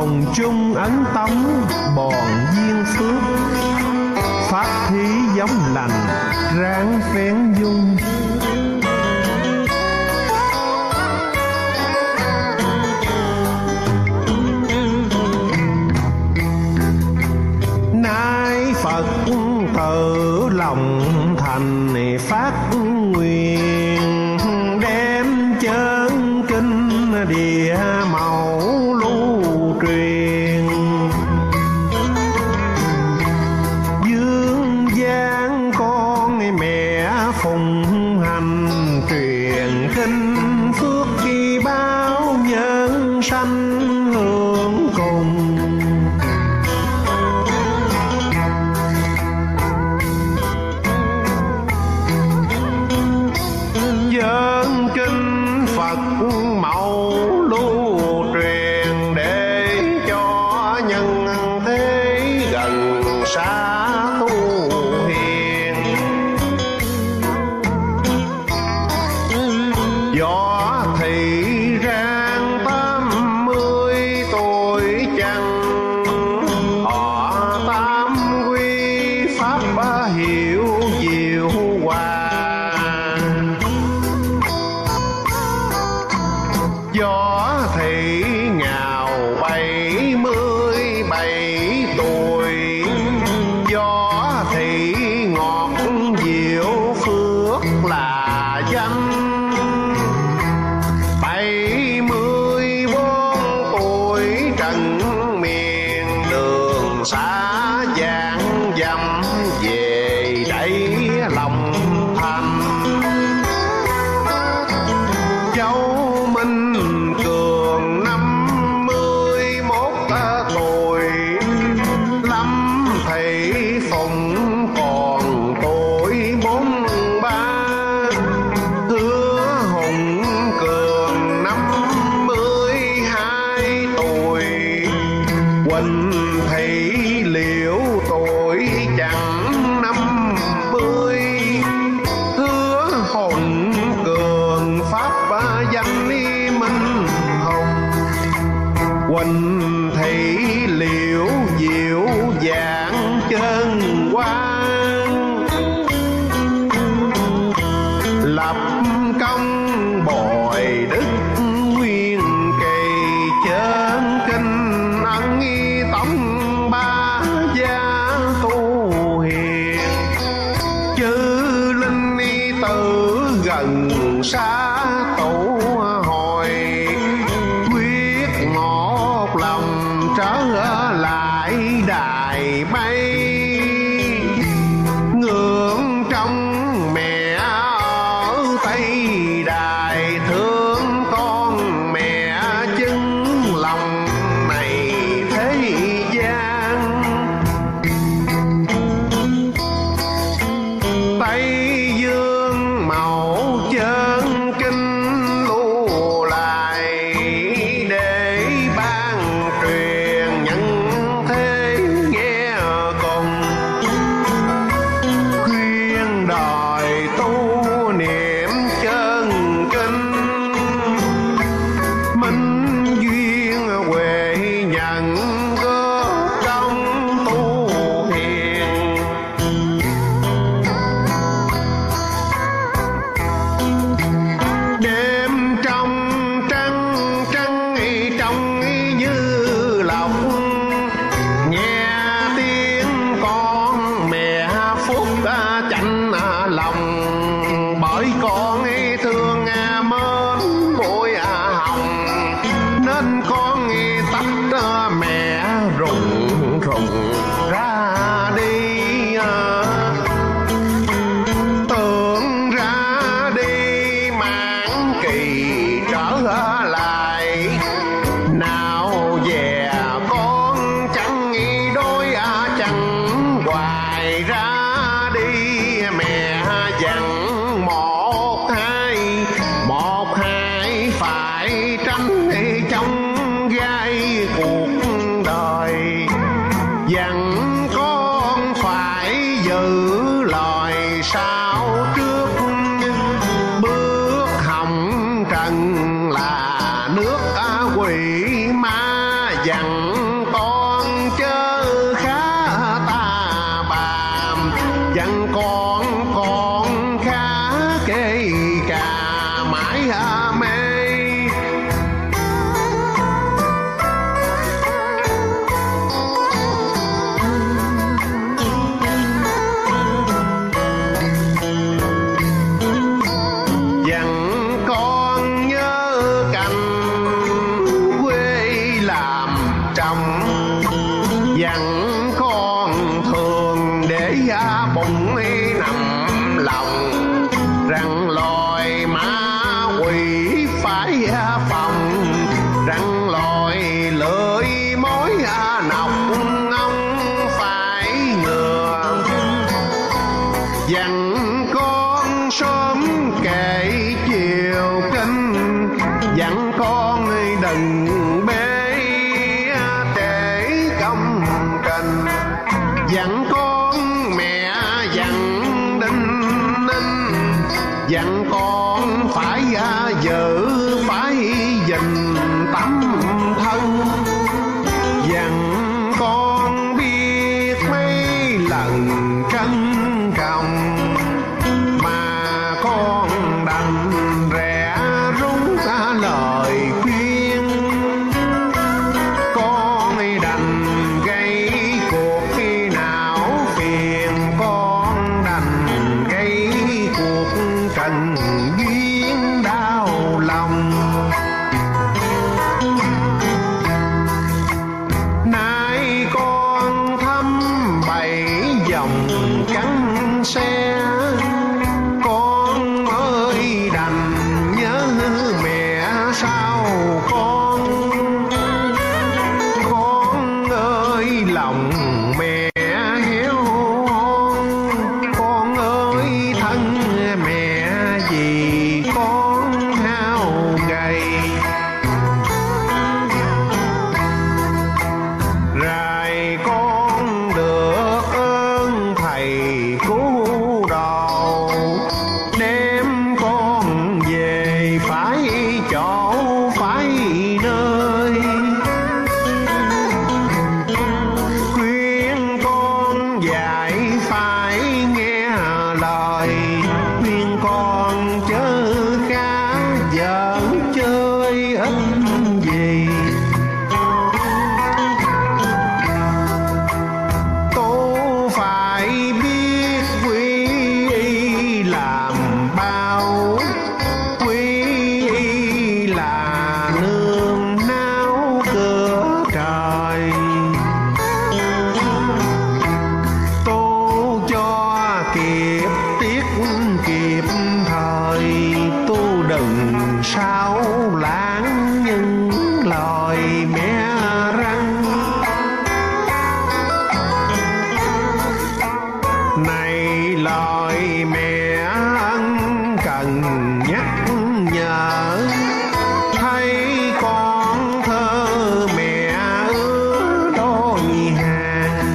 hồn chung ấn tống bòn duyên phước, pháp thí giống lành ráng phén dung. Nay Phật tự lòng thành phát nguyện, đem chân kinh địa mẫu lưu truyền. Dương gian con mẹ phụng hành, truyền kinh phước ghi báo nhân sanh hưởng cùng. Dân kinh Phật mẫu lưu truyền, để cho nhân thế gần xa tu hiền. Võ thị rang 80 tuổi chăng, họ tam quy pháp hiểu diệu hòa. Võ thị ngào 77 tuổi, võ thị ngọt diệu phước là danh. 74 tuổi trần miền, đường xa vạn dặm về đây lòng thành. Châu Minh Cường 51 tuổi, Lâm Thị Phụng còn tuổi 43. Hứa Hùng Cường 52 tuổi, Quỳnh Thị Liễu tuổi chẳng 50. Hứa Hùng Cường pháp danh Minh Hồng, Quỳnh Thị Liễu diệu dạng chân quan. Lập công bồi đức nguyên kỳ, chân kinh ân nghi tống ba gia tu hiền. Chư linh y tử gần xa tụ hồi, quyết một lòng trở lại đài bay. Ngưỡng trong mẹ ở Tây Đài, thương con mẹ chứng lòng này thế gian. Tây Dương màu chân kinh lưu lại, để ban truyền nhân thế nghe cùng. Khuyên đòi tu niệm chân kinh, minh duyên huệ nhận góp công tu hiền. Đêm trong trăng trăng trong như lòng, nghe tiếng con mẹ phúc chạnh lòng. Bởi con thương mến bội hồng, nên con tách mẹ rụng rụng ra đi. Tưởng ra đi mãn kỳ trở lại, nào về con chẳng đôi chẳng hoài ra đi. Mẹ dặn một hai phải tránh trong gai cuộc đời. Dặn con phải giữ lời sao trước, bước hồng trần là nước quỷ ma dặn con chớ khá ta bà, dặn con khá kê cà mãi mê. Dặn con nhớ canh quê làm trồng, dặn con thường để bụng nằm lòng, rằng loài ma quỷ phải phòng, rằng loài lưỡi mối nọc ong phải ngừa. Dặn con sớm kể chiều kinh, dặn con đừng bê trễ công trình, dặn con mẹ dặn đinh ninh, dặn con phải giữ phải gìn tấm thân, dặn con biết mấy lần trân trọng mà con đành rẽ rúng lời khuyên. Con đành gây cuộc não phiền, con đành gây cuộc trần duyên đau lòng. Nay con thăm bảy dòng cắn xe, con ơi đành nhớ mẹ sao con ơi lòng mẹ héo hon, con ơi thân mẹ vì con hao gầy. Rài con được ơn thầy cứu độ, đem con về phải chỗ phải nơi, khuyên con dạy phải nghe lời, khuyên con chớ khá giỡn chơi ít gì. Tôi phải biết quý y làm bao, quý y là nương náo cửa trời. Tôi cho kịp tiết kịp thời, tôi đừng sao lãng những lời mẹ răng. Này lời mẹ ân cần nhắc nhở, thấy con thơ mẹ ứa đôi hàng.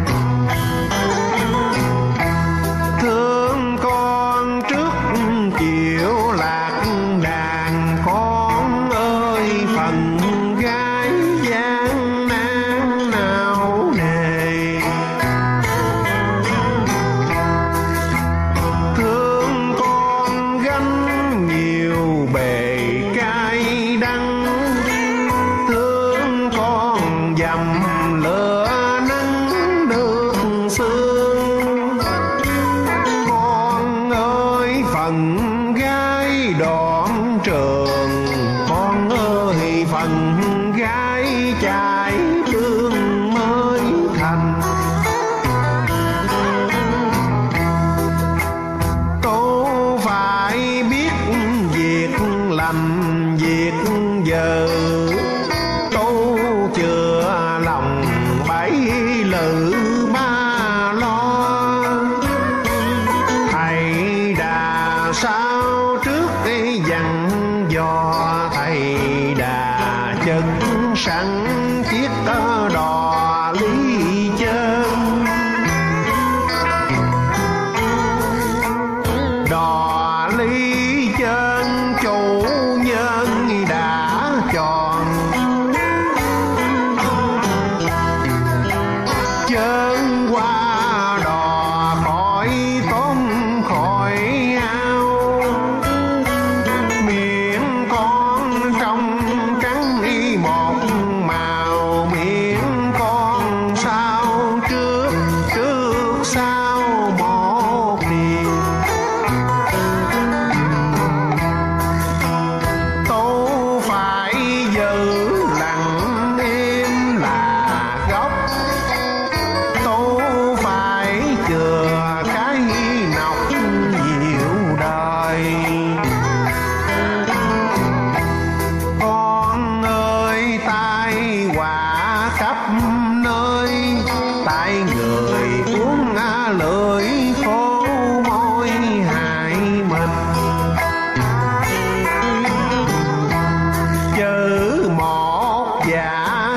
Thương con trước chiều lạc đàn, con ơi phần gái gian nan nào nề. Thương con gánh nhiều bề cay đắng, thương con dầm lửa nắng nước sương. Con ơi phần gái đoạn trường, con ơi phần gái trai tương mới thành. Tôi phải biết việc lành việc dở, tôi chừa lòng bảy lự ba lo. Thầy đà sao trước dặn dò, thầy đà chân sẵn chiếc đò lý chân. Đò lý chân chủ nhân đã chọn,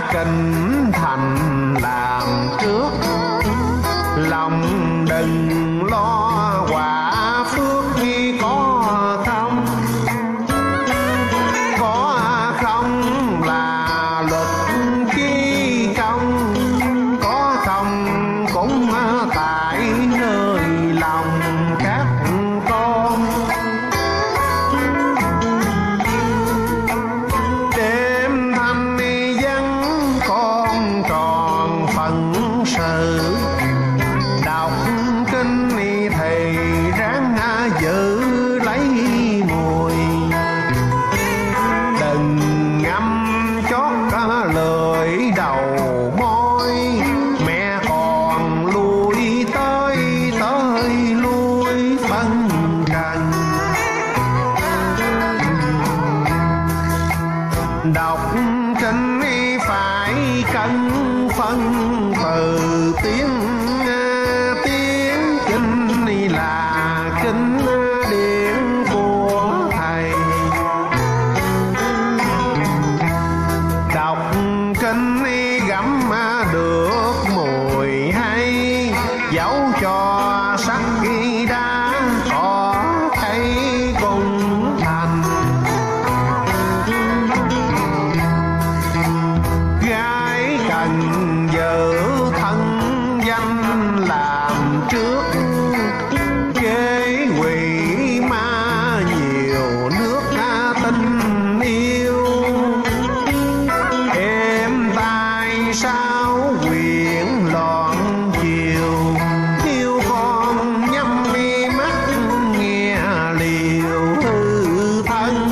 kinh thành làm trước, lòng đừng lo quả phước khi có không. Có không là luật chi công, có không cũng tại nơi lòng các con. Đêm thanh vắng con tròn phận sự, đọc kinh thì ráng giữ lấy mùi. Đừng ngâm chót lưỡi đầu môi, mẹ còn lui tới lui phân trần. Đọc kinh phải cân phân từ tiếng kinh là kinh điển của thầy. Đọc kinh gắm được mùi hay, dẫu cho sắc đã có thấy cùng thành. Gái cần giữ thân danh làm trước, kế quỷ ma nhiều nước tình yêu. Em tại sao quyện loạn chiều, yêu con nhắm mi mắt nghe liều hư thân.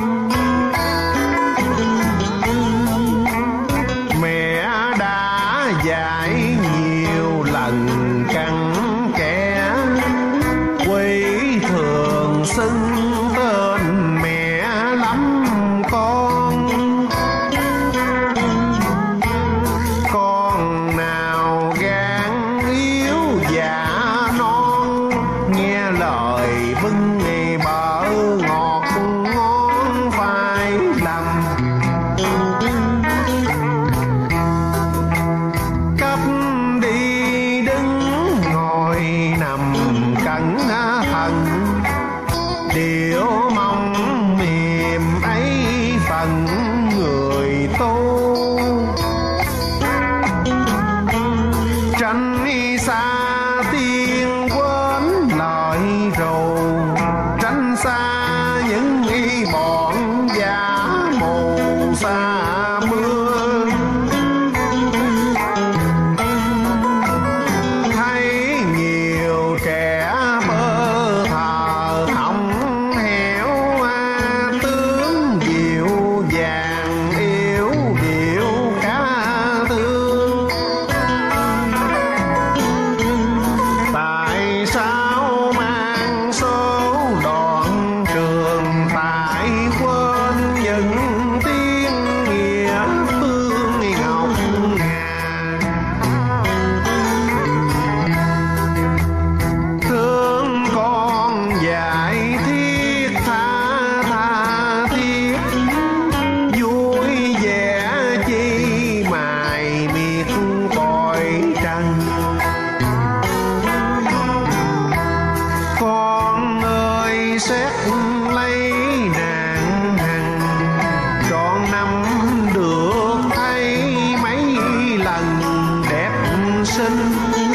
Mẹ đã dạy nhiều lần cặn kẽ, quý thường xưng tên mẹ lắm con. Con nào gan yếu dạ non, nghe lời bưng bở ngọt ngon phải lầm. Cấp đi đứng ngồi nằm cẩn thận, điều mong mềm ấy phần người tu. Tránh xa tiên quên lời rầu, tránh xa những bọn giả mù xa mưa. Thấy nhiều trẻ bơ thờ hỏng héo, tướng dịu dàng yếu điệu cá thương. Tại sao mang số đoạn trường, tại quên những tiếng nghĩa phương ngọc ngà. Thương con dạy thiết tha thiết, vui vẻ chi mài miệt cõi trần. Con ơi xét lấy nàng hằng, trọn năm được thấy mấy lần đẹp xinh.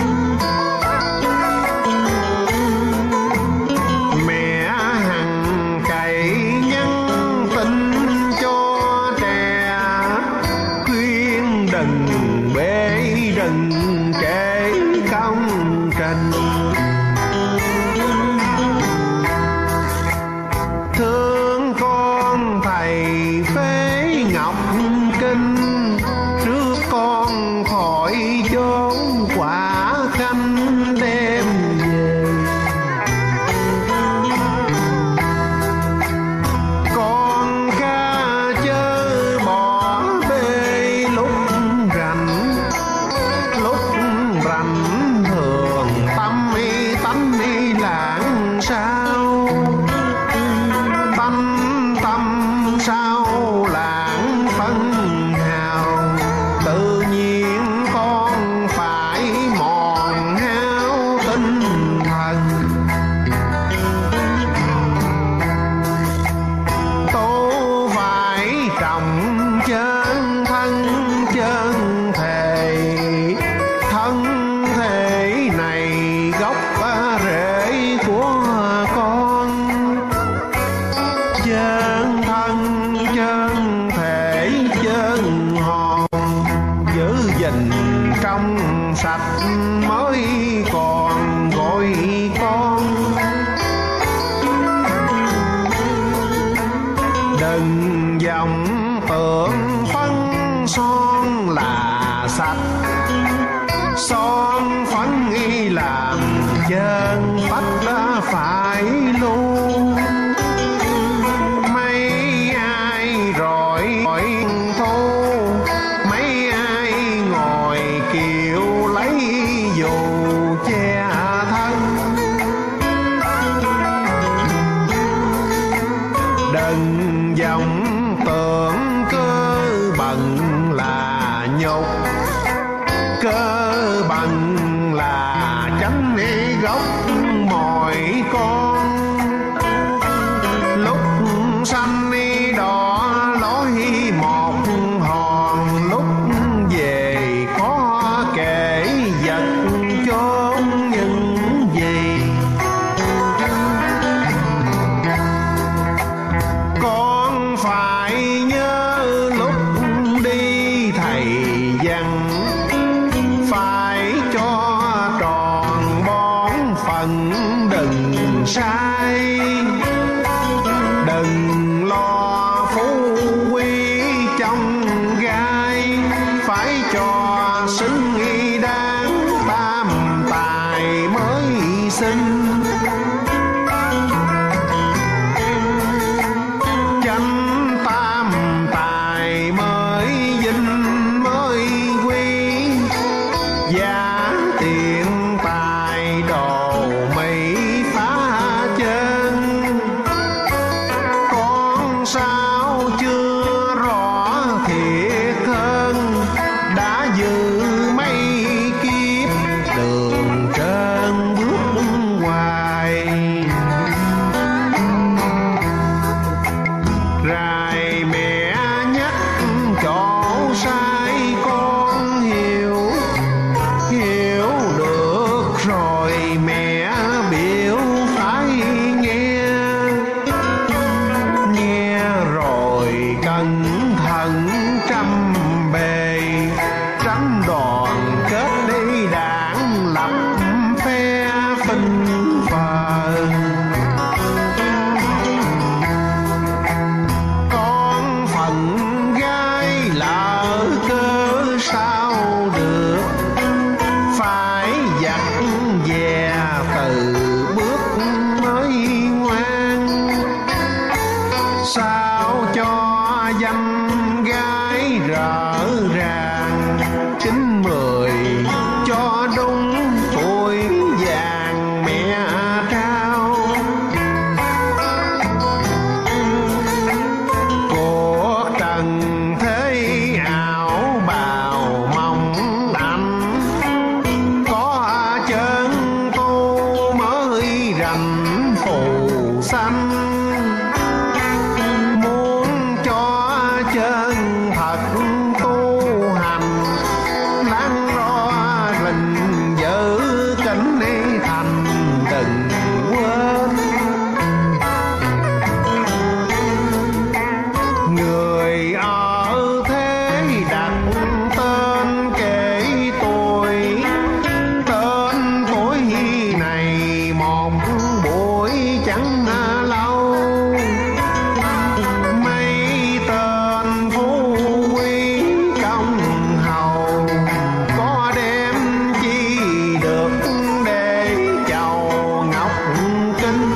Mẹ hằng cậy nhắn tin cho trẻ, khuyên đừng bế đừng kể công trình. Thương con thầy phế ngọc kinh, trước con khỏi chốn quả gìn trong sạch mới còn gọi con. Đừng vọng tưởng phấn son là sạch, son phấn y làm chân tách đã phải luôn. Mấy ai rồi thu, mấy ai ngồi kiệu lấy dù che thân. Đừng vọng tưởng cơ bận là nhục, cơ bận là tránh gốc mọi con. Lúc xanh đỏ lối một hòn, lúc về có kể vật chốn những gì. Con phải nhớ lúc đi thầy dặn, phải cho tròn bón phần đừng sai. Đừng lo phú quý trong gai, phải cho xứng đáng tam tài mới sinh. Chánh tam tài mới vinh mới quý, giá tiền tài đồ mỹ phá chân. Con sao chưa rõ thiệt hơn, đã dự mấy kiếp đường trơn bước hoài. Rài mẹ nhắc chỗ sai con hiểu, hiểu được rồi mẹ biểu phải nghe. Nghe rồi cẩn thận trăm bề, tránh đoàn kết đi đảng lập phe phinh phờ. Con phận gái lỡ cơ sao được, phải dắt về từ bước mới ngoan. Sao cho danh gái rỡ ràng, 9-10 cho đúng tuổi vàng mẹ trao. Cuộc trần thế ảo bào mong ảnh, có chân tu mới rành phù sanh. Muốn cho chân thật tu hành, láng ro rình giữ cảnh thành đừng quên. Người ở thế đặt tên kể tuổi, tên tuổi này một buổi chẳng lâu. Mấy tên phú quý công hầu, có đem chi được để chầu ngọc kinh.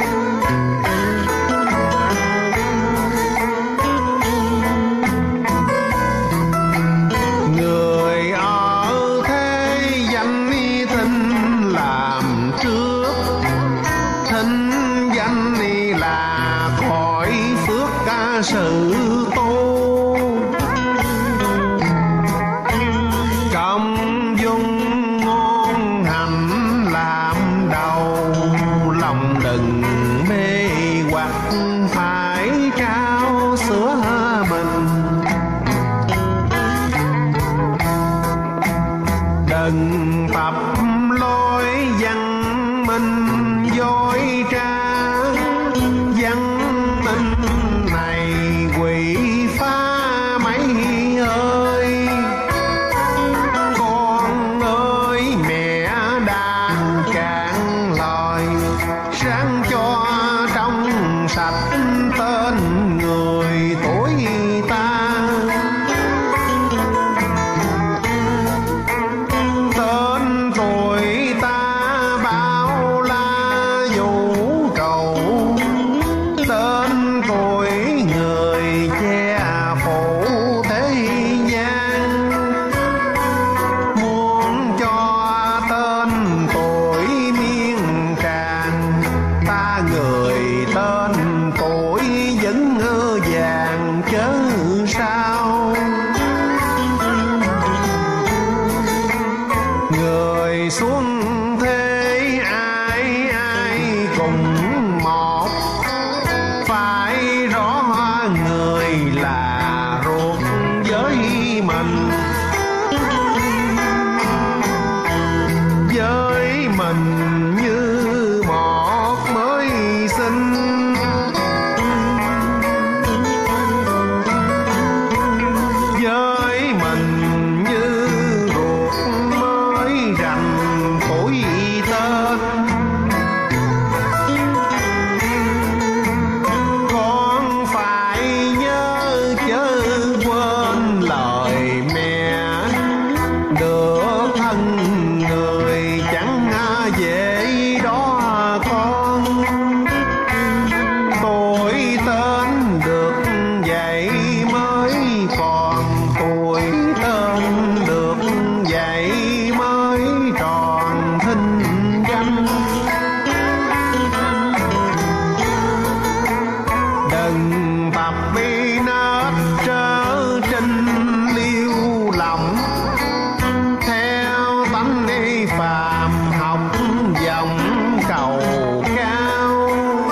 Người ở thế danh thinh làm trước, thinh danh là khỏi phước ca sự tu. Công dung ngôn hành làm đầu, lòng đừng mê hoặc phải trao sữa mình. Đừng tập lối văn minh dối trá, văn minh này quỷ phá mấy ơi. mình, với mình như một mới sinh. Với mình như ruột mới rành tuổi tên. Con phải nhớ chớ quên lời mẹ, được thân người chẳng dễ đó con. Tuổi tên được vậy mới còn, tuổi tên được vậy mới tròn thinh danh. Đừng tập bi nết trớ trinh liêu lòng, theo tánh phàm học dòng cầu cao.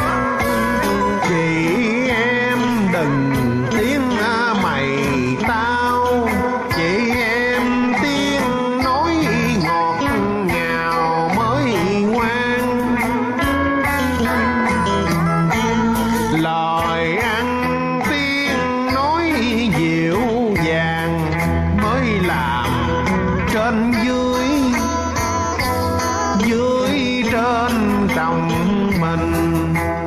Chị em đừng tiếng mày tao, chị em tiếng nói ngọt ngào mới ngoan. Lời ăn tiếng nói dịu dàng mới làm trên dưới, dưới trên trong mình.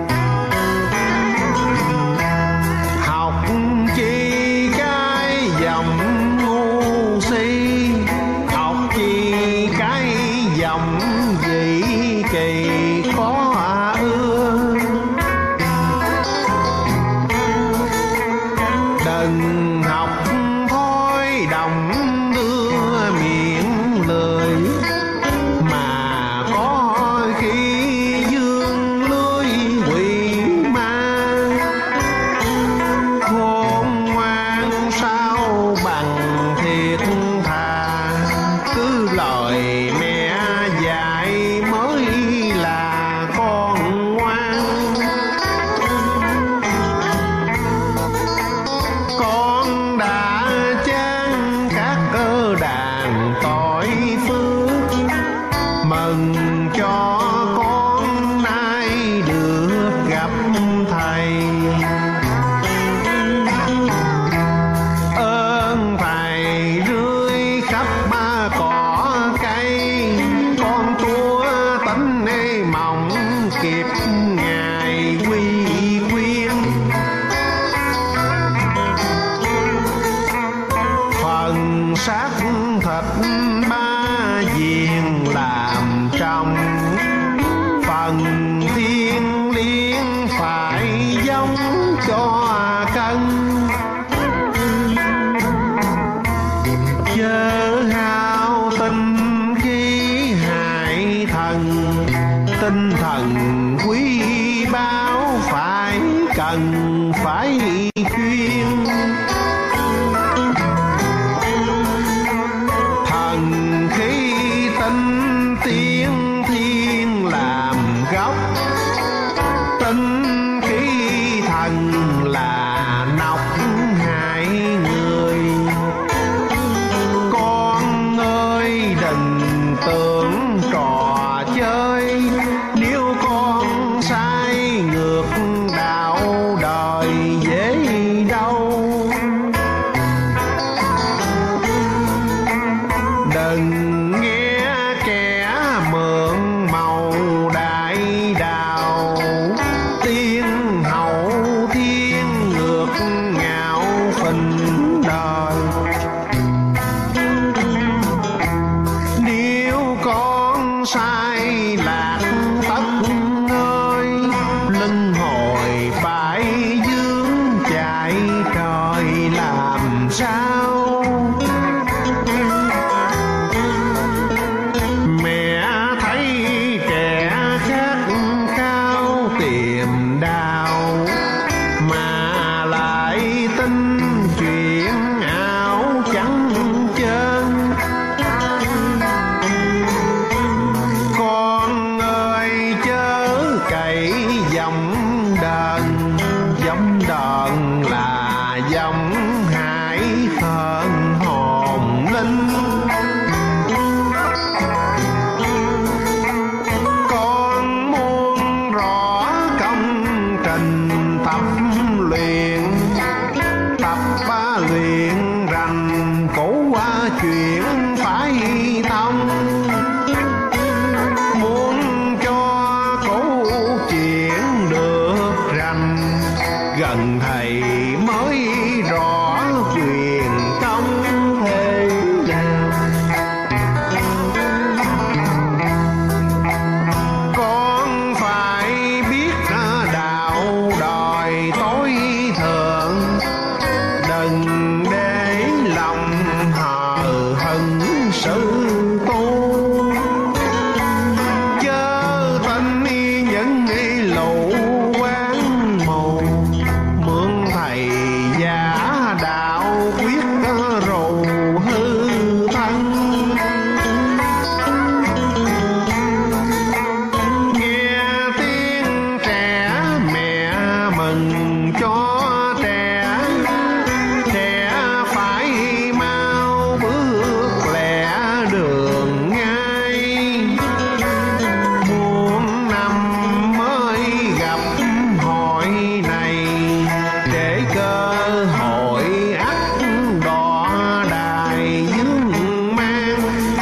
Học chi cái dòng ngu si, học chi cái dòng dị kỳ có ưa. Đừng học thói đồng đưa miệng lười, mà có khi dương lưới quỷ ma. Khôn ngoan sao bằng thiệt thà, cứ lời mẹ dạy mới là con ngoan. Con đã chán các đàn tội phước, mừng cho con nay được gặp thầy. Ơn thầy rưới khắp cỏ cây, con tua tánh mỏng kịp ngày quy quyên. Phần xác thịt ba diền làm trong, phần thiên liêng phải giống cho cân. Chớ hao tinh khí hại thần, tinh thần quý báu phải cần phải khuyên. Thần khí tinh tiến thiên làm gốc, tinh khí thần là nọc hại người. Con ơi đừng tưởng trò chơi, nếu con sai ngược đạo đời dễ đâu. qua chuyện phải thông. Muốn cho câu chuyện được rành, gần thầy mới rõ quyền công thế nào. Con phải biết đạo đòi tối thượng, đừng để lòng hờ hững sự tu. Chớ tin những lũ quán mù, mượn thầy giả đạo quyết rù hư thân. Nghe tiếng trẻ mẹ mừng cho trẻ, trẻ phải mau bước lẹ đường ngay. Muôn năm mới gặp hội này, để cơ hội ắt đỏ đài dương mang.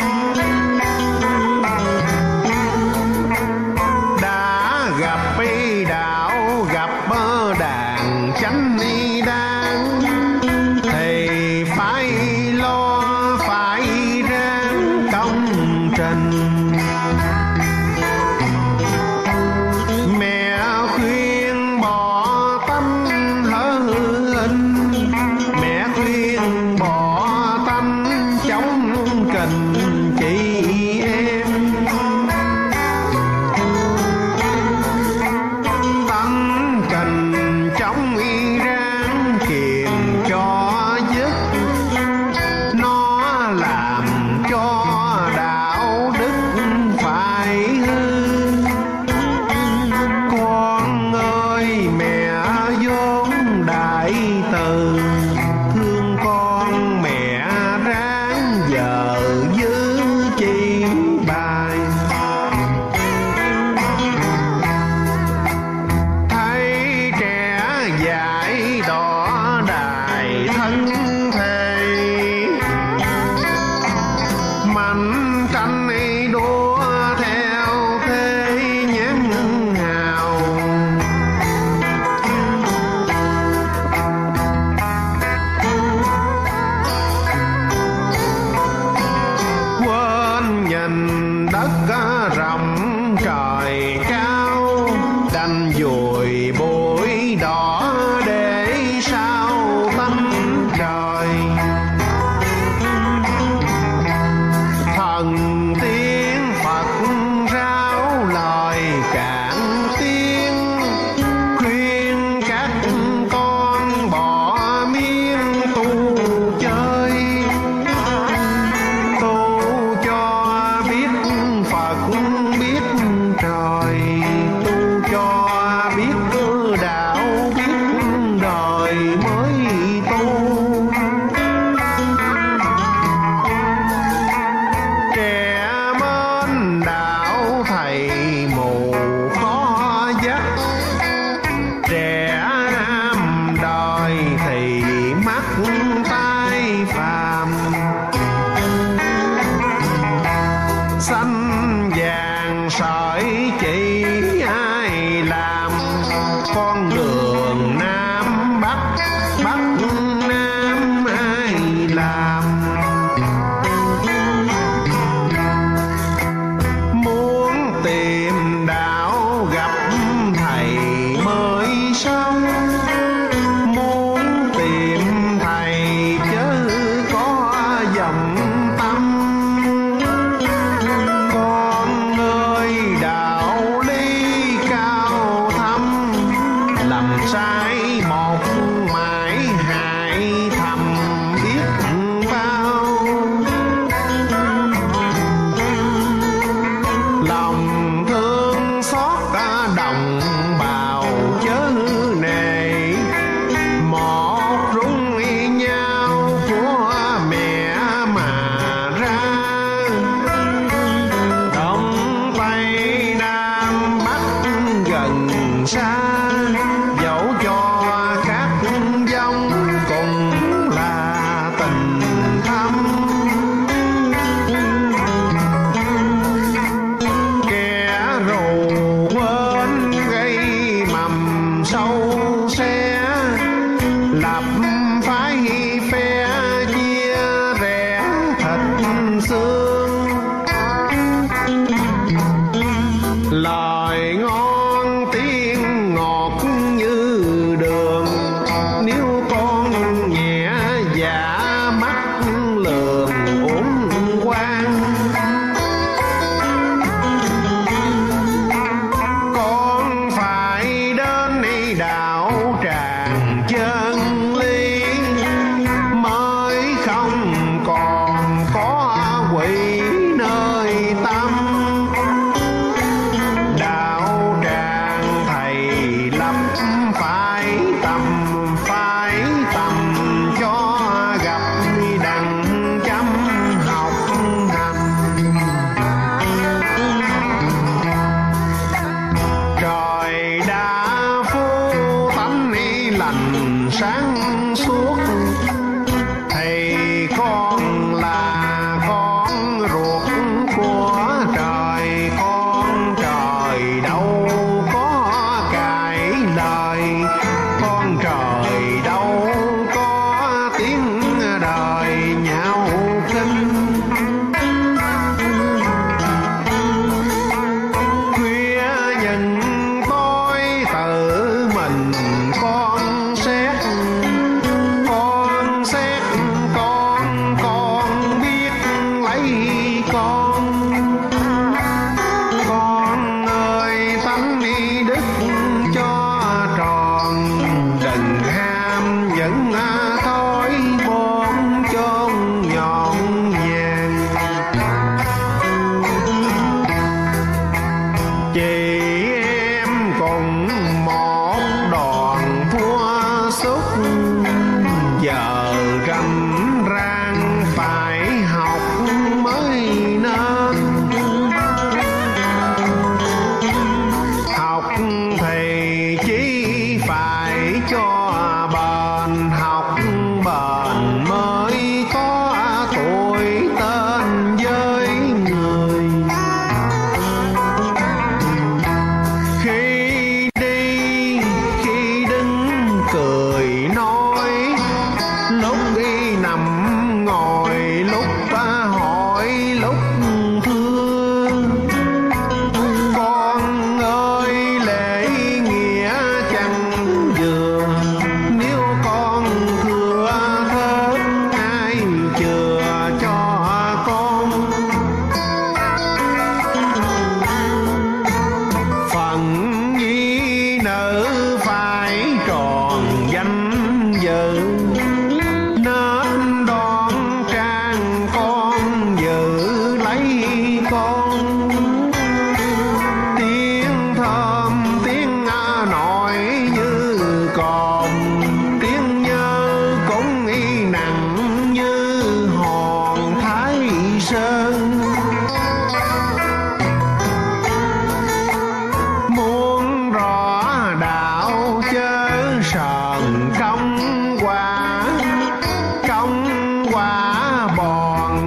Đã gặp đạo gặp đàn chánh ni đan, thì phải lo phải ráng công trình. Mẹ khuyên bỏ tâm hớ hình, mẹ khuyên bỏ tâm chống kình chị em. Tâm kình chống y ráng kiềm cho dứt, nó làm cho đạo đức phải hư. Con ơi mẹ vốn đại từ, thương con mẹ ráng vợ giữ chi bài. Thấy trẻ dạy đỏ đài thân thề, mạnh tranh đua theo thế nhãn hào. Quên nhìn đất rộng trời cao, đành vùi bụi đỏ để sao tâm trời. Thần tiếng Phật rao lời cạn tiếng, khuyên các con bỏ miếng tu chơi. Tu cho biết Phật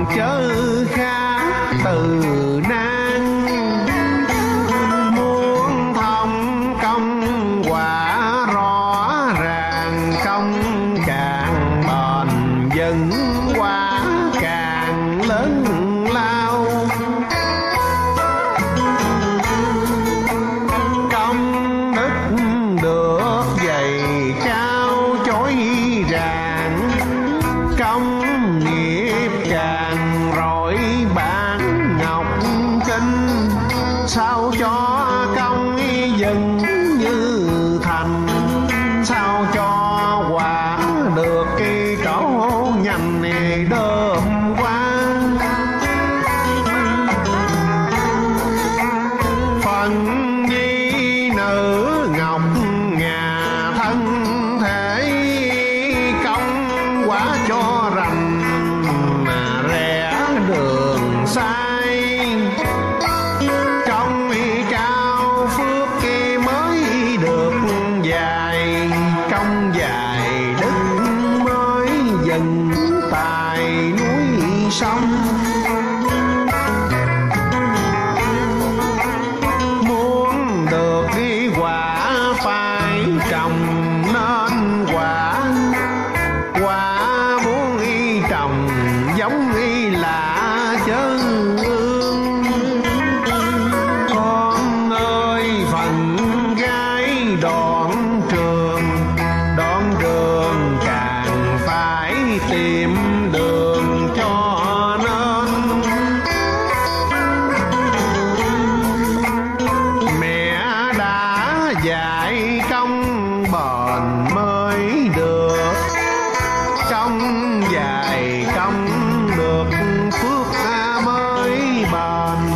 chớ khác từ nan. Muốn thông công quả rõ ràng, công càng bền vững quả càng lớn lao. Công đức được dày cao chói ràng, công nghiệp càng rọi bản ngọc kinh. Sao cho công dần như thành, sao cho quả được cái trổ nhanh đơm qua. Phần nhi nữ ngọc ngà thân thể, công quả cho rành mà rẽ đường sai. Công cao phước mới được dài, công dài đức mới dần tài núi sông. Muốn được cái quả phải trồng nên quả, quả muốn trồng giống là chớ ương. Con ơi phần gái đoạn đường càng phải tìm đường cho nên. Mẹ đã dạy công bền mới được, công dài công được phước mới bền.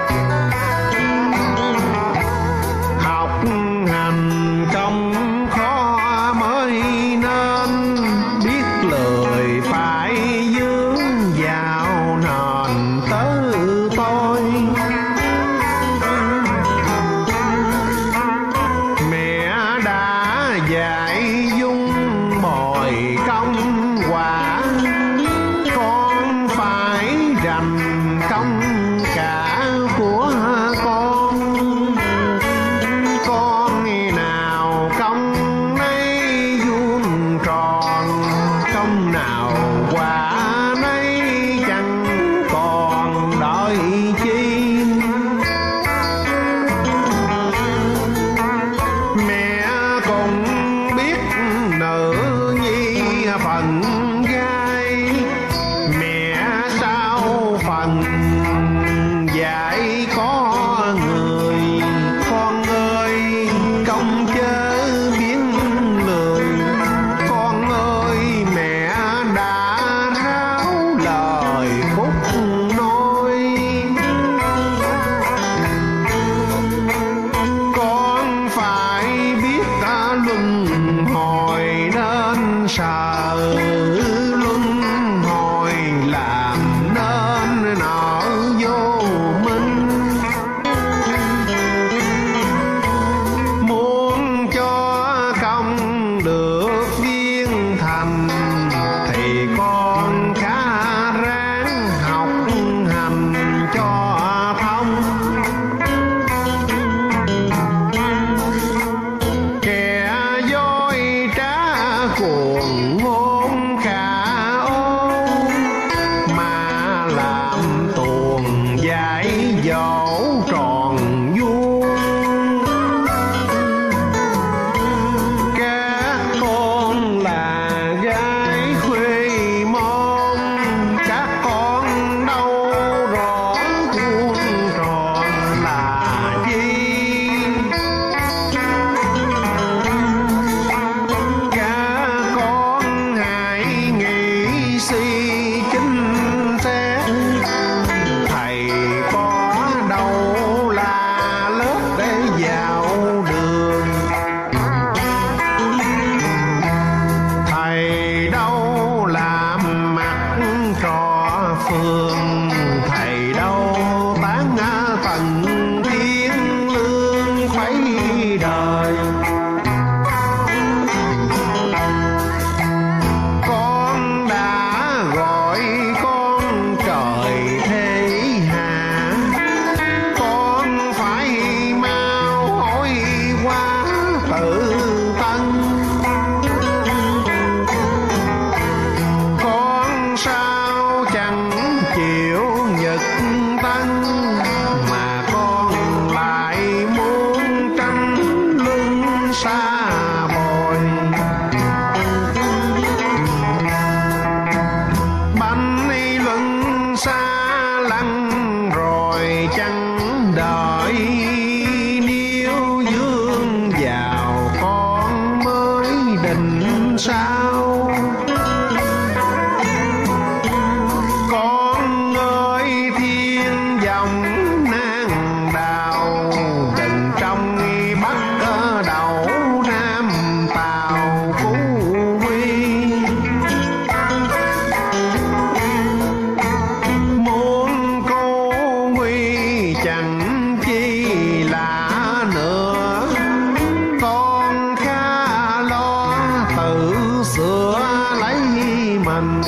Học hành công khó mới nên, biết lời phải dướng vào nền tớ tôi. Mẹ đã dạy dung bồi công quả, con phải rành công cả của con. Con nào công nấy vuông tròn, công nào quả nấy chẳng còn đợi chi. Mẹ cũng biết nữ nhi phần gái, mẹ sao phần dạy có người. Con ơi công chớ biến lười, con ơi mẹ đã ráo lời phúc nói. Con phải biết ta luân hồi nên sợ, luân hồi làm nên nợ vô minh. Muốn cho công được viên thành, thì con khá ráng học hành cho thông. Kẻ dối trá cuồng ngôn khả ôn, mà làm tuồng dạy dỗ tròn vuông. Các con là gái khuê môn, các con đâu rõ vuông tròn là chi. Các con hãy nghĩ suy chính xét, thầy có đâu là lớp để vào đường. Thầy đâu làm mặt trò phường, thầy đâu tán tầng thiên lương khuấy đời. Con đã gọi con trời chịu nhật tân, mà con lại muốn tranh lưng xa bồi. Bánh lưng xa lăn rồi chẳng đợi, nếu dương vào con mới định sao. Con ơi thiên dòng nan đào, đừng trong bắt đầu Nam Tàu Phú Quy. Muốn cô Huy chẳng chi lạ nữa, con khá lo tự sửa lấy mình.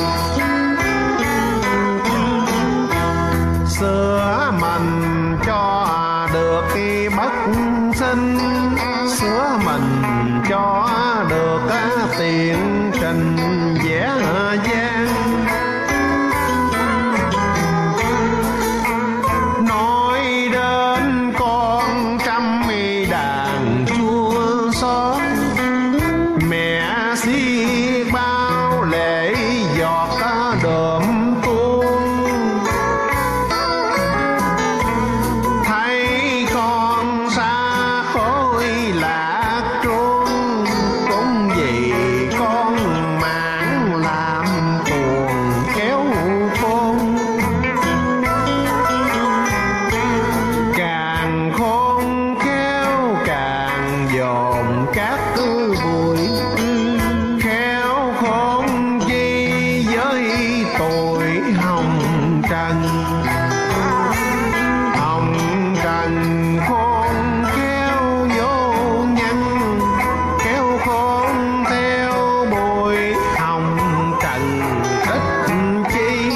Sửa mình cho được bất sinh, sửa mình cho được tiền trình dễ dàng. Nói đến con trăm đàn chua xót, mẹ xiết bao lệ giọt đượm tuôn. Thấy con xa khối lạc truông, cũng vì con mãn làm tuồng kéo khôn. Càng khôn khéo càng dồn các bụi, khéo khôn chi với tuổi hồng trần. Hồng trần khôn khéo vô nhân, khéo khôn theo bụi hồng trần thích chi.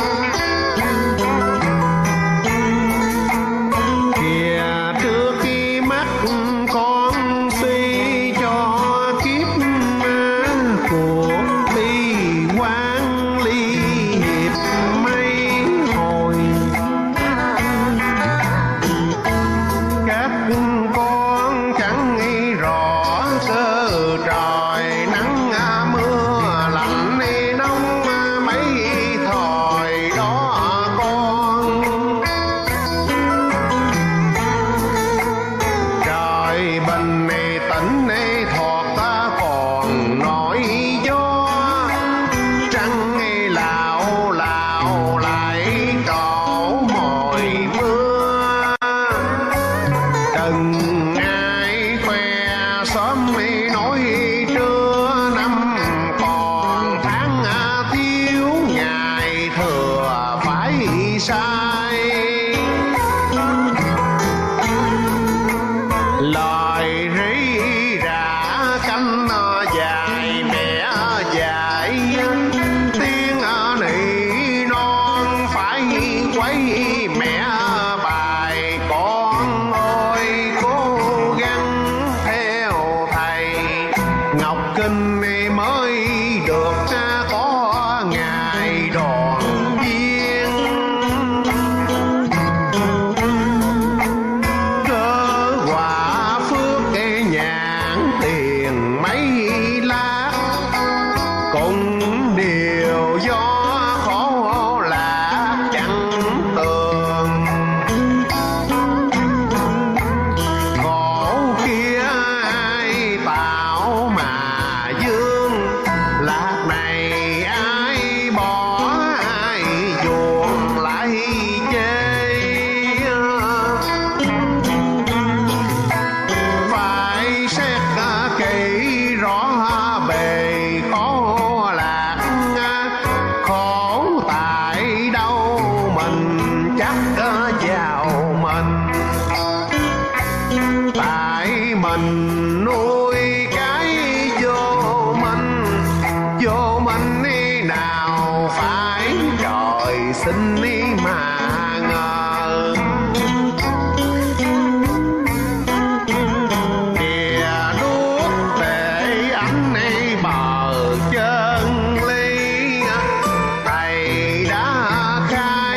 Kìa trước khi mắt con suy cho kiếp cuộc bi quan ly hiệp mấy hồi. Các con chẳng nghĩ rõ cơ trời nắng mưa lạnh nóng mấy thời đó con. Trời bình tĩnh thọt ta còn nổi gió, trăng lạo lạo lại trổ mồi mưa. Đừng ai khoe sớm nói trưa năm còn tháng thiếu, ngày thừa phải sai. Lời rỉ rả cánh dài mẹ dạy, tiếng nỉ non phải quấy mẹ bài. Con ơi cố gắng theo thầy, Ngọc Kinh mới được có ngày đoàn viên. Cơ quả phước nhãn tiền mấy lát, cũng điều do khổ lạc chẳng tường. Khổ kia ai tạo mà dương, lạc này ai bỏ ai chuộng lại chê. Phải xét kỹ rõ bề khổ lạc, khổ tại đâu mình chắc vào mình. Tại mình nuôi cái vô mình, vô mình nào phải trời sinh mà ngờ. Kìa đuốc tệ ánh bờ chân ly, thầy đã khai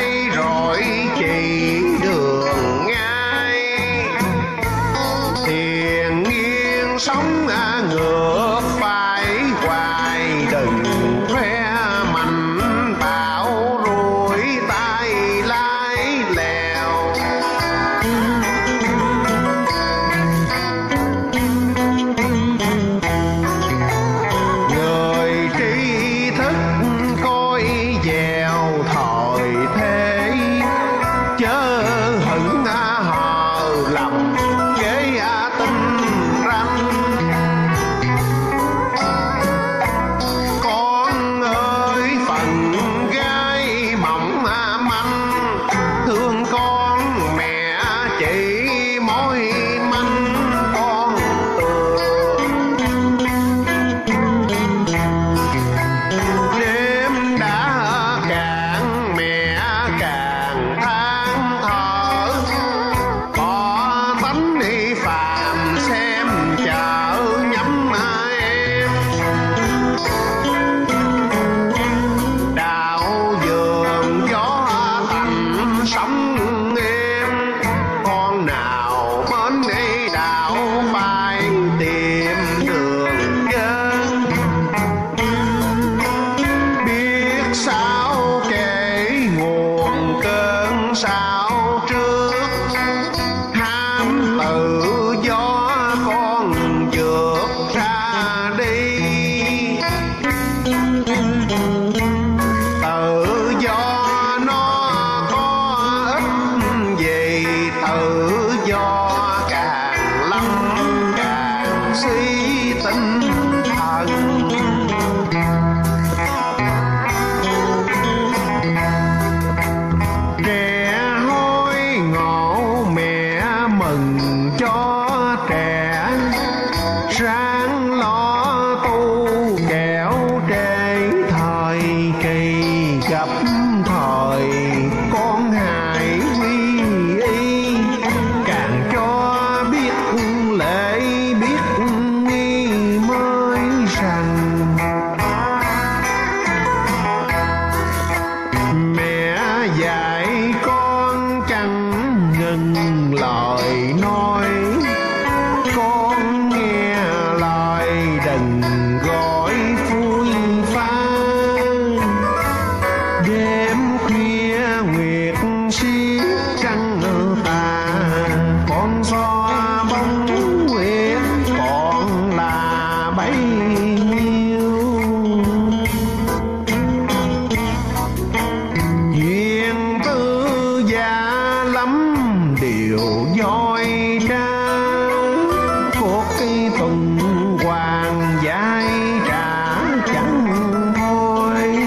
dõi tra cuộc cái tuần hoàn giải trả chẳng thôi.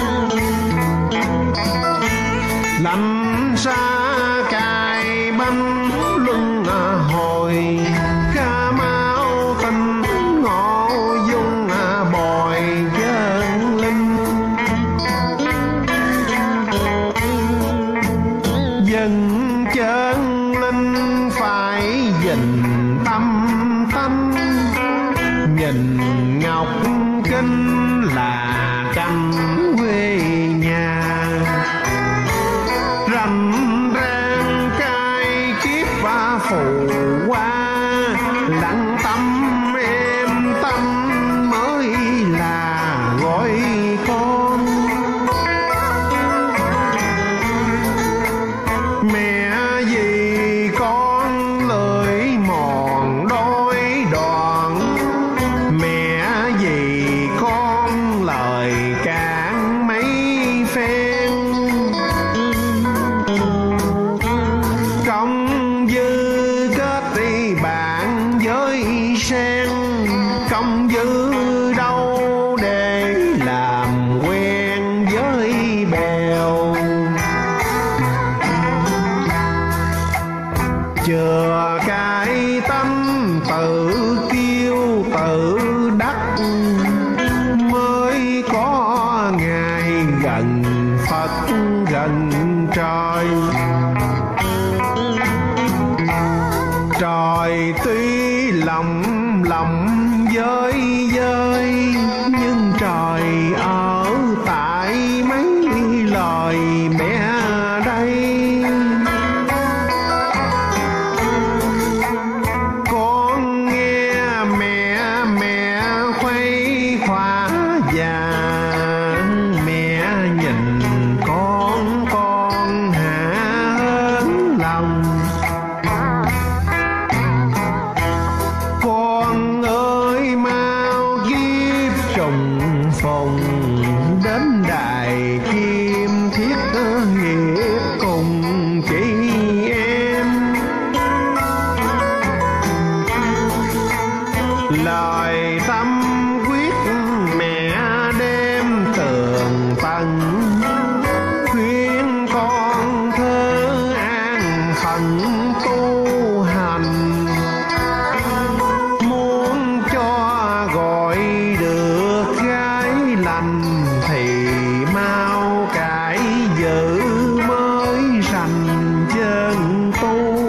Lạnh xa cài bánh luân hồi Cà Mau tình ngộ dung bòi chân linh. Dân chân linh phải dình tâm tánh, nhìn ngọc kinh là canh quê nhà. Rành rang cai kiếp và phù hoa, lặng tâm êm tâm mới là gọi con. Mẹ vì con lưỡi mòn đôi đoạn, mẹ vì con lời cạn mấy phen. Công dư kết đi bạn với sen, công dư đâu để làm quen với bèo. Chừa cái tánh tự kiêu tự đắc, mới có ngày gần Phật gần trời. Trời tuy lòng với nhưng trời ở tại mấy lời mẹ đây. Con nghe mẹ khuây khỏa già, mẹ nhìn con hạ hơn lòng. Con ơi mau kiếp trùng phùng, đến đài kim thiết hiệp cùng chị em. Lời tâm quyết mẹ đem tường tận, khuyên con thơ an phận tu hành. Muốn cho gọi được gái lành thì mau cải giữ mới rành chân tu.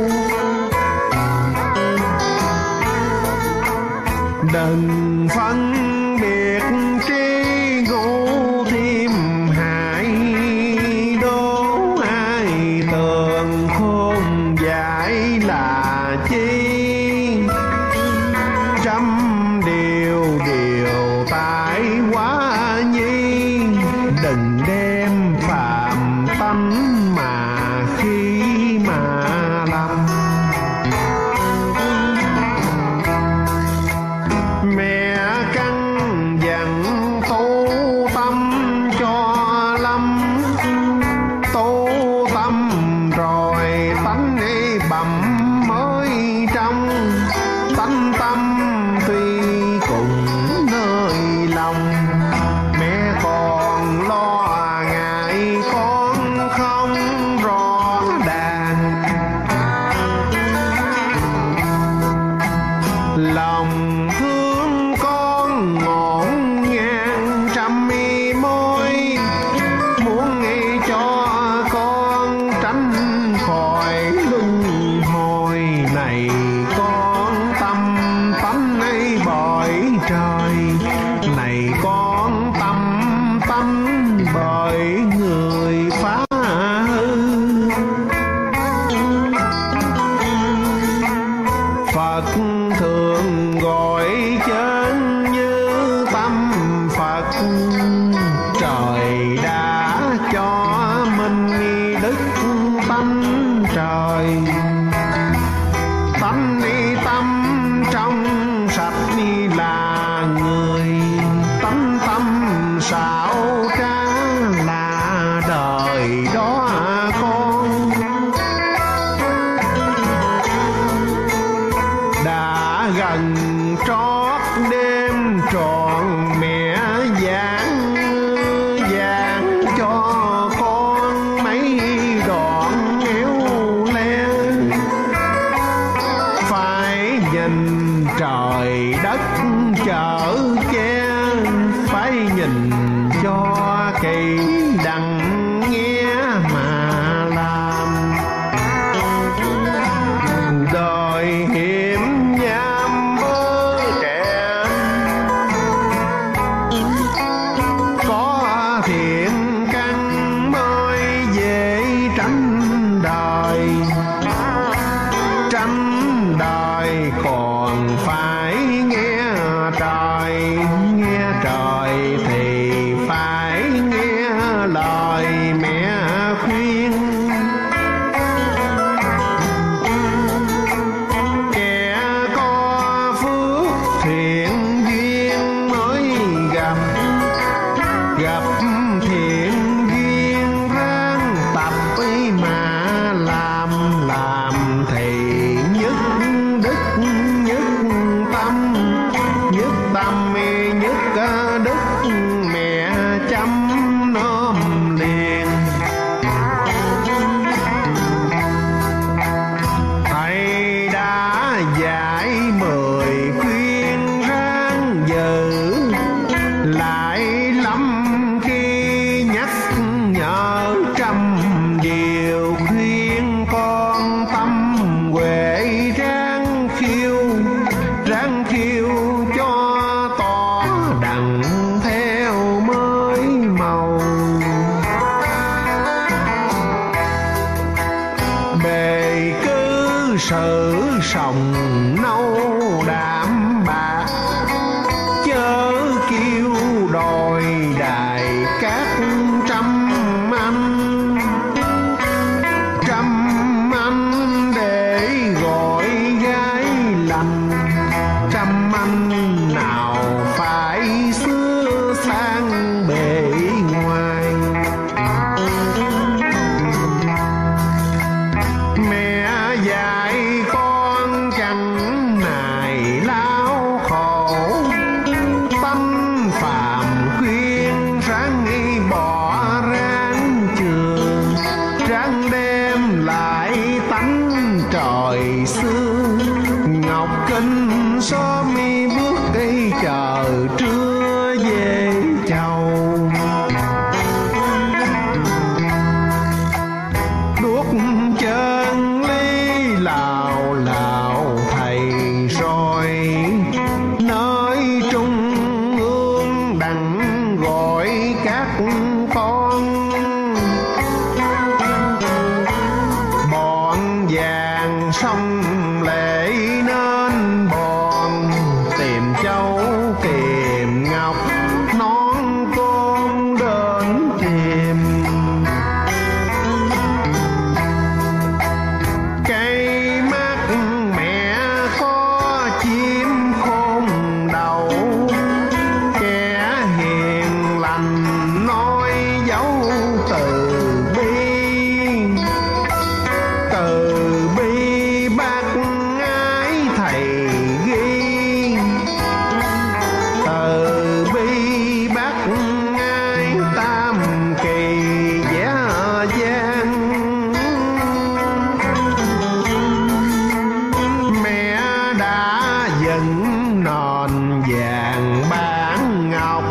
Đừng phân biệt trí ngũ thêm hại, đố ai tường khôn giải là chi. Trăm điều tại quá nhi, đừng đem phàm tánh mà khi mà làm. Mẹ căn dặn tu tâm cho lắm, tu tâm rồi tánh ấy bẩm mới trong. Tánh tâm tuy cùng nơi lòng, mẹ còn lo ngại con không rõ đàn. Lòng thương con ngổn ngang trăm mi môi, muốn nghĩ cho con tránh khỏi luân hồi này. Con tâm tánh ấy bởi trời, này con tâm tánh bởi người phá hư. Phật thường gọi chân như tâm Phật, trời đã cho mình đức tánh trời. Tánh ni tâm trong sạch ni là người, tánh tâm xảo trá là đời đó con. bề cứ sự sòng nâu đạm bạc, chớ kêu đòi đài các trăm anh để gọi gái lành, trăm anh nào phải xưa sang bề ngoài. Mẹ dạy con chẳng nài lao khổ, tâm phàm khuyên ráng bỏ ráng trường, ráng đem lại tánh trời xưa. Ngọc Kinh xóm mi bước cây chờ trưa về chầu, đuốc chân ly lào lào thầy rồi, nơi trung ương đặng gọi các con. Bọn vàng sông lễ nên bọn, tìm châu tìm ngọc nón con đến tìm. Cây mắt mẹ có chim khôn đầu, kẻ hiền lành nói dấu từ bi. Từ bi bác ái thầy ghi, từ bi bác ái tam kỳ vẽ gian. Mẹ đã dựng nền vàng bán ngọc,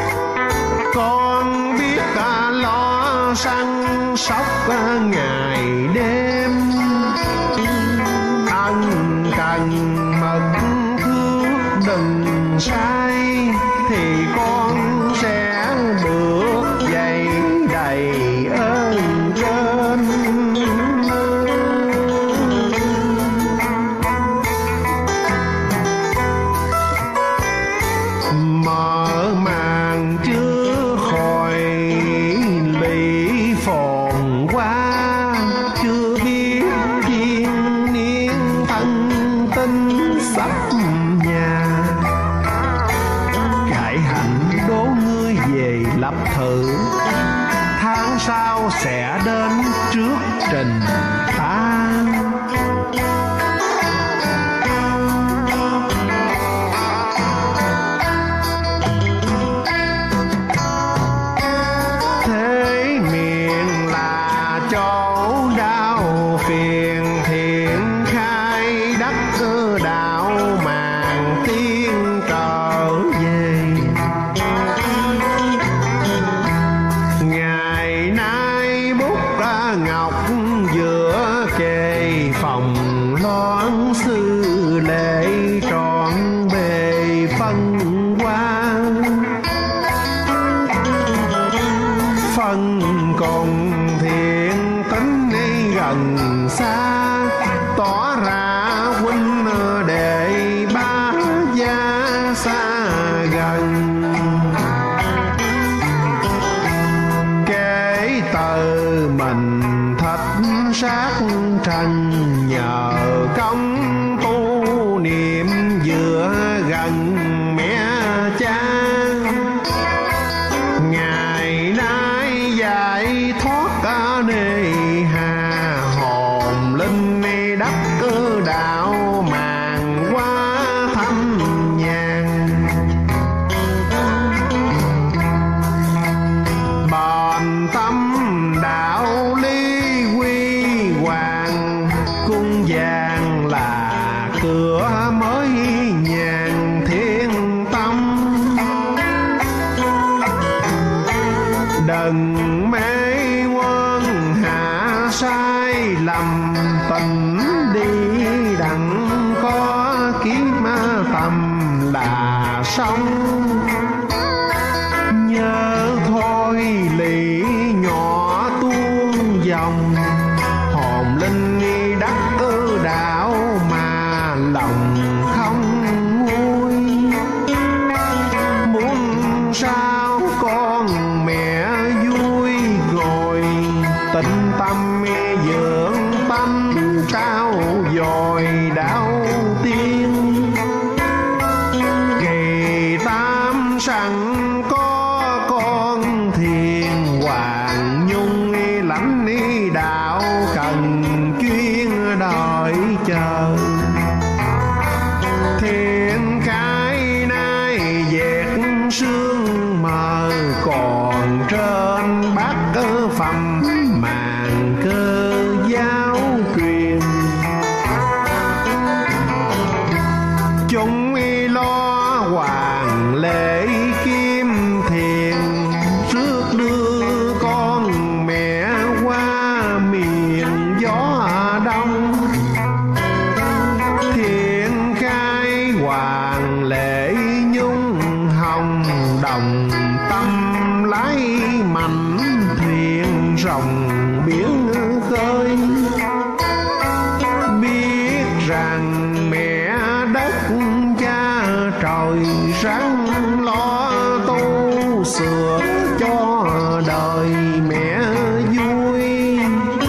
con biết lo săn sóc ngày đêm. Ân cần mật thước đừng sai, thì con sẽ được dày đầy ơn trên. Mở màn chưa khỏi lụy phồn qua, chưa biết thiên niên thân tinh sắp nhà. Cải hạnh đố ngươi về lập thử, tháng sau sẽ đến trước trình ta. Thế miệng là chỗ đau phiền, thiện khai đắc đạo màng tiên trở về. Ngày nay bút ngọc giữa kề phòng, loan sư lễ trọn bề phân quan. Phân cùng thiện tính gần xa, tỏ ra huynh đệ ba gia xa gần. Kể từ mình thạch sát trần, nhờ công tu niệm vừa gần mẹ cha. Ngày nay giải thoát nề hà, hồn linh đắc đạo màng qua thăm nhàn. Bền tâm đạo lý quy hoàng, cung vàng là cửa mới nhàn thiên tâm. Đừng mê quân hạ sai lầm, tình đi đặng có kiếm tầm là xong. Nhớ thôi lì nhỏ tuôn dòng, hồn linh đạo cần chuyên đợi chờ. Thiên cái nay dệt sương mờ, còn trên bát phẩm màn cơ giáo truyền. Chúng lo hoàng lễ kim thiền, rước đưa con mẹ qua miền gió đông. Thiên khai hoàng lễ nhung hồng, đồng tâm lái mạnh thuyền rồng biển khơi. Biết rằng mẹ đất cha trời ráng lo tu sửa cho đời mẹ vui.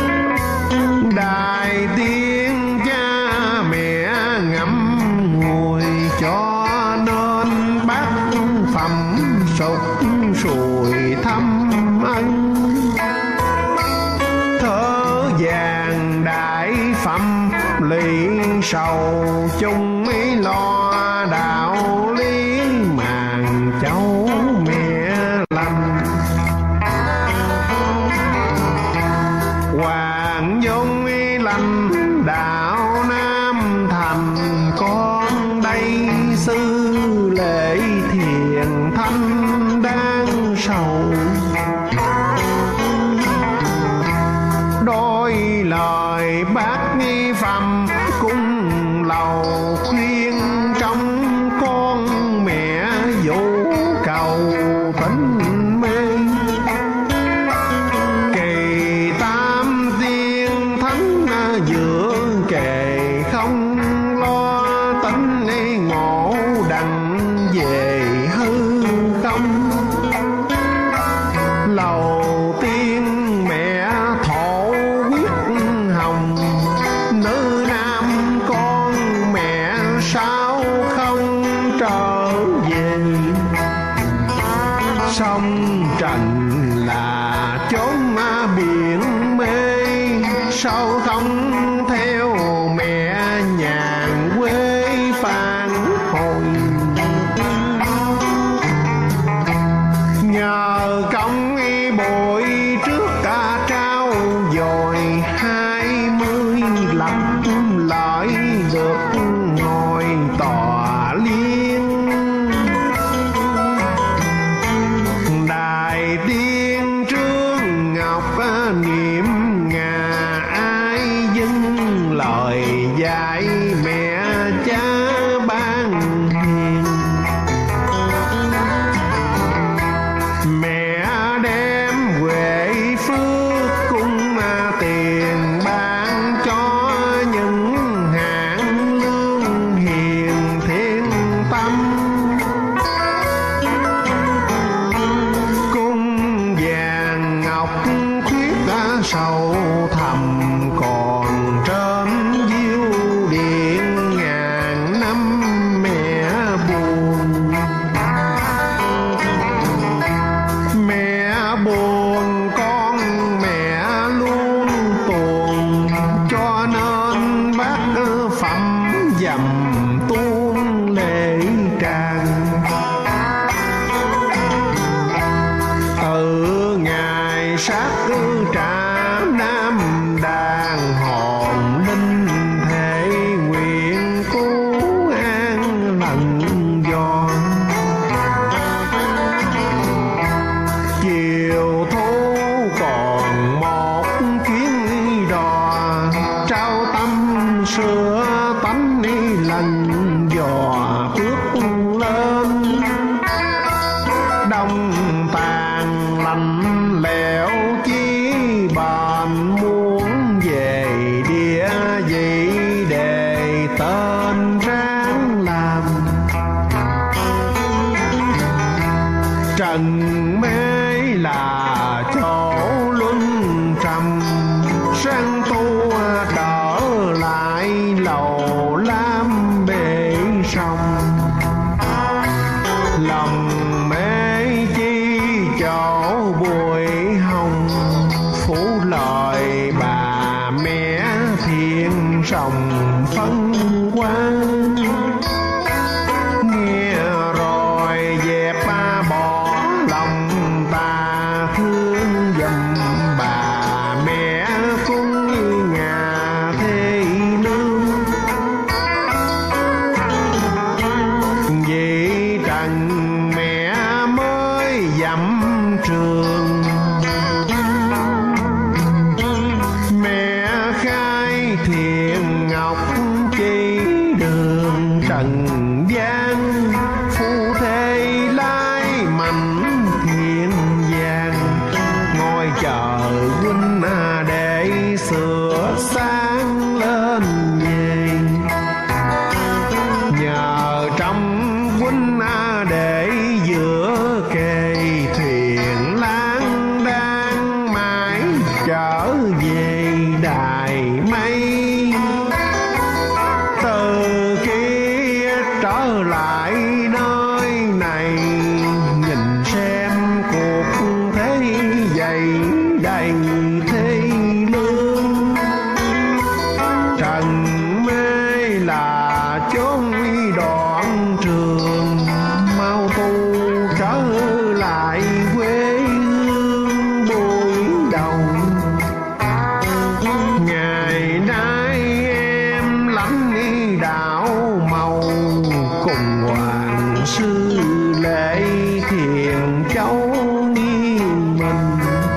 Đại tiên cha mẹ ngậm ngùi, cho nên bát phẩm sụp sùi thăm ân. Thơ vàng đại phẩm lì sầu, chung lo đạo lý màn cháu mẹ lành. Hoàng dung lành đạo Nam Thành, con đây sư lễ thiền thanh đang sầu. Đôi lời bác nghi phẩm cung lầu, khuyên trong con mẹ vũ cầu tính mê. Kỳ tam tiên thánh giữa kề, không lo tính ngộ đặng về hư không. Lầu tiên mẹ thổ quyết hồng, nữ nam con mẹ sao không trở về. Sông Trần là chốn biển mê, sao không theo mẹ nhàn quê phản hồi. Nhờ công bội trước cả trao dồi, 25 lợi được ngồi tòa liên. Đại tiên Trương Ngọc niệm ngà, ai dâng lời dạy mẹ cha ban hiền. Mẹ đem huệ phước cung tiền, ban cho những hạng lương hiền thiên tâm. Cung vàng ngọc khuyết sầu thầm, còn trên diêu điện ngàn năm mẹ buồn. Mẹ buồn con mẹ luôn tuồn, cho nên bác phẩm dầm tuôn lệ tràn. Từ ngày sát trả Nam đàn, hồn linh thể nguyện cứu an lần giòn. Chiều thu còn một chuyến đò, trao tâm sửa tánh lần dò bước lên. Đông tàn lạnh lẽo chi bàn, muốn về địa vị để tên ráng làm. Trần mê là chỗ luân trầm, sang tu trở lại lầu lam bể sông. Lòng mê chi chỗ bụi hồng, phủ lời rồng phân quang. Nghe rồi dẹp bỏ lòng ta, thương dùm bà mẹ cung nhà thê lương. Vì trần mẹ mới dặm trường, mẹ khai thiện ngọc chỉ đường trần gian. Phu thê lai mạnh thiên giang, ngồi chờ huynh để sửa sáng lên về. Nhờ trong huynh để giữa kề thuyền lang đang mãi trở về đài mây. Từ khi trở lại nơi này, nhìn xem cuộc thế dày đầy thê lương. Trần mê là chốn đoạn trường, mau tu trở lại quê hương buổi đầu. Ngày nay em lãnh đạo màu, cùng hoàng sư lễ thiền châu nghiêng mình.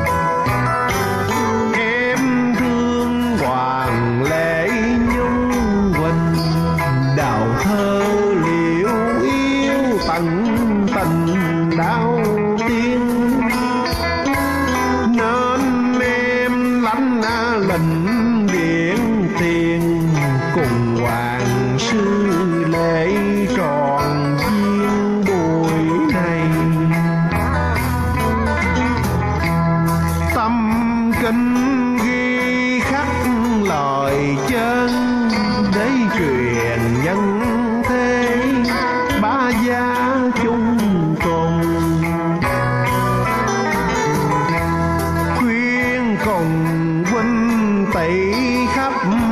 Em thương hoàng lễ nhung quỳnh, đào thơ liễu yêu tận tình đau tiên. Nên em lãnh lệnh điện tiền, cùng hoàng sư lễ tròn duyên buổi này. Tâm kinh ghi khắc lời chân, để truyền nhân thế ba gia chung cùng. Khuyên cùng huynh tỷ khắp